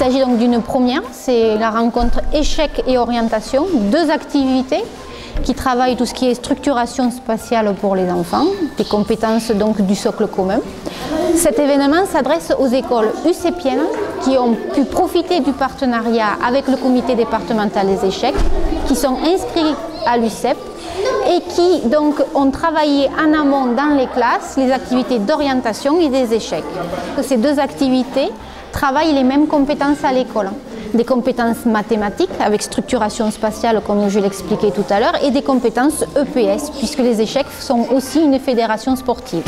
s'agit donc d'une première, c'est la rencontre échec et orientation, deux activités qui travaillent tout ce qui est structuration spatiale pour les enfants, des compétences donc du socle commun. Cet événement s'adresse aux écoles UCPiennes qui ont pu profiter du partenariat avec le comité départemental des échecs, qui sont inscrits à l'UCEP et qui donc ont travaillé en amont dans les classes les activités d'orientation et des échecs. Ces deux activités travaillent les mêmes compétences à l'école. Des compétences mathématiques avec structuration spatiale comme je l'expliquais tout à l'heure et des compétences EPS puisque les échecs sont aussi une fédération sportive.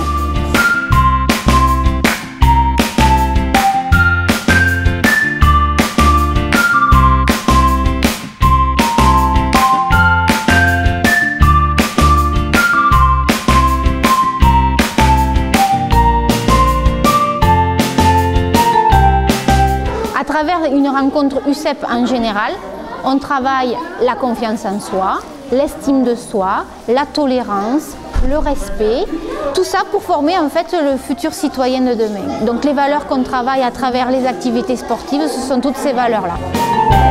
À travers une rencontre UCEP en général, on travaille la confiance en soi, l'estime de soi, la tolérance, le respect, tout ça pour former en fait le futur citoyen de demain. Donc les valeurs qu'on travaille à travers les activités sportives, ce sont toutes ces valeurs-là.